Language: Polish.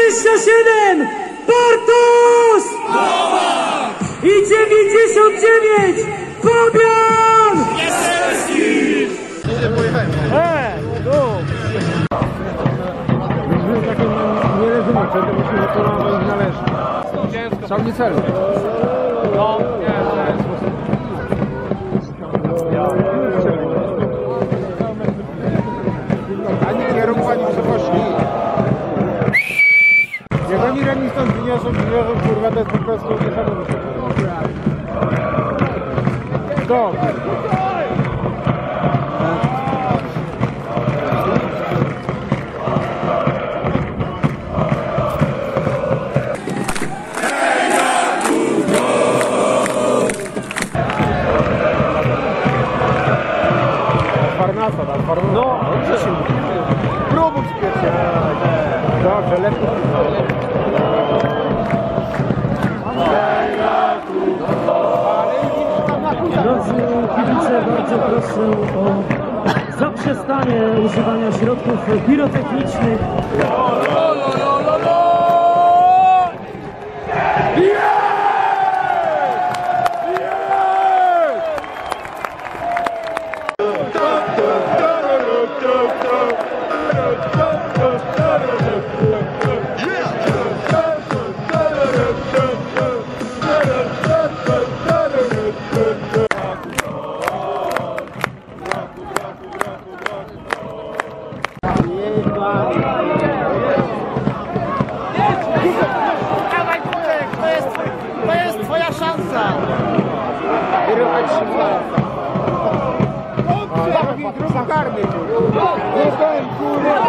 27 Bartosz i 99 Fabian! Nie leżymy, przed tym musimy polować należy. Ciągnie cel. No, nie. Ani kierunku, ani wysokości. Jak oni rani stąd wyniosą, kurwa, to jest po prostu niesamowite. Dobrze. No, próbuj spiecie. Dobrze, lepiej. Drodzy kibice, bardzo proszę o zaprzestanie używania środków pirotechnicznych. To jest twoja szansa! Wyrywać się w drugą karmię.